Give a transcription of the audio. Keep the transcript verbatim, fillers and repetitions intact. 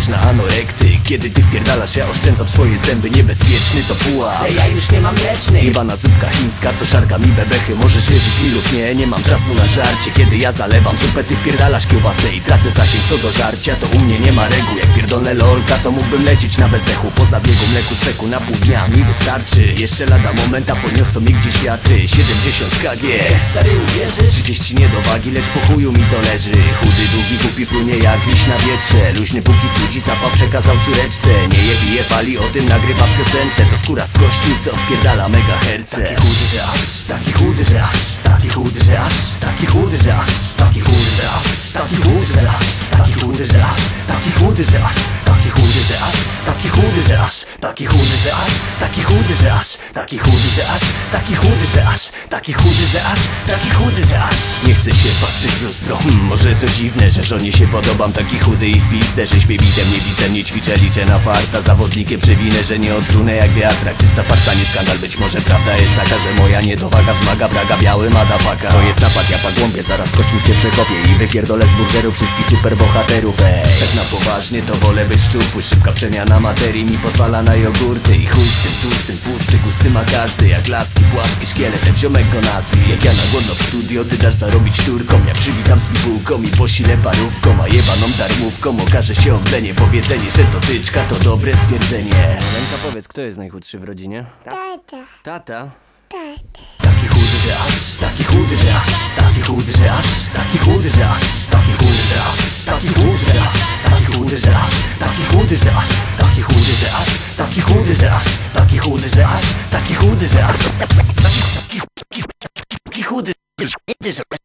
na anorekty. Kiedy ty wpierdalasz, ja oszczędzam swoje zęby. Niebezpieczny to pułap, ale ja już nie mam mlecznych. jebana zupka chińska, co szarga mi bebechy. Możesz wierzyć mi lub nie, nie mam czasu na żarcie. Kiedy ja zalewam zupę, ty wpierdalasz kiełbasę i tracę zasięg co do żarcia. To u mnie nie ma reguł, jak pierdolę lolka, to mógłbym lecieć na bezdechu. Po zabiegu mleku steku na pół dnia mi wystarczy. Jeszcze lada momenta poniosą mi gdzieś wiatry. siedemdziesiąt kilometrów, Stary, uwierzysz? trzydzieści nie do wagi, lecz po chuju mi to leży. Chudy, długi, głupi frunie jak liść na wietrze. Luźny póki studzi zapał przekazał córeczce. Nie je, bije, pali, o tym nagrywa w piosence. To skóra z kości, co wpierdala megaherce. Taki chudy, że aż, taki chudy, że aż, taki chudy, że aż, taki chudy, że aż, taki chudy, że aż, taki chudy, że aż, taki chudy, że aż, taki chudy, że aż, taki chudy, że aż, taki chudy, że aż, taki chudy, że aż, taki chudy, że aż, taki chudy, że aż, taki chudy, że aż, taki chudy, że aż, taki chudy, że aż. Nie chcę się patrzeć w lustro, hmm, może to dziwne, że żonie się podobam. Taki chudy i w pizdę, że śpię bitem, nie widzę, nie ćwiczę, liczę na farta. Zawodnikiem przewinę, że nie odrunę jak wiatrak. Czysta farsa, nie skandal, być może prawda jest taka, że moja niedowaga wzmaga braga, biały madafaka. To jest napad, ja pagłąbię, zaraz kośćmi cię przekopię i wypierdolę z burgerów wszystkich superbohaterów. Ej, tak na poważnie to wolę być szczupły. Szybka przemiana materii mi pozwala na jogurty. I chuj z tym tłustym, pusty, gusty ma każdy. Jak laski, płaski szkieletem, ziomek go nazwij. Jak ja na głodno w studio, ty dasz zarobić turką. Ja przywitam z bibułką i posilę parówką. A jebaną darmówką okaże się oblenie. Powiedzenie, że to tyczka, to dobre stwierdzenie. Lenka, powiedz, kto jest najchudszy w rodzinie? Tata, Tata? tata. Taki chudy, że aż, taki chudy, że aż, taki chudy, że aż, taki chudy, że aż, taki chudy, że aż, taki chudy, że aż, taki chudy, że aż, taki chudy, że aż, taki chudy, że aż, taki chudy, że aż, taki chudy, że aż, taki chudy, że aż, taki chudy, że aż.